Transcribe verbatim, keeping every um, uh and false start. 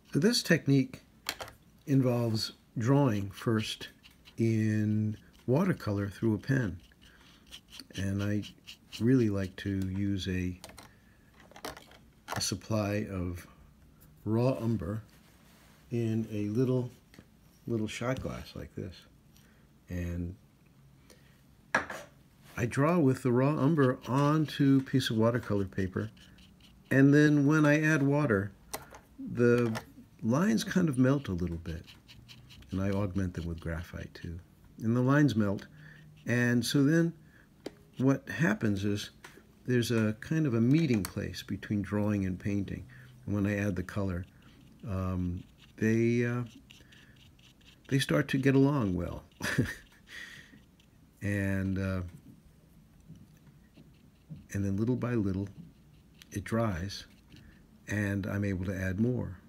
So this technique involves drawing first in watercolor through a pen. And I really like to use a, a supply of raw umber in a little little shot glass like this. And I draw with the raw umber onto a piece of watercolor paper, and then when I add water, the lines kind of melt a little bit, and I augment them with graphite too. And the lines melt, and so then what happens is there's a kind of a meeting place between drawing and painting. And when I add the color, um, they uh, they start to get along well. and uh, and then little by little it dries, and I'm able to add more.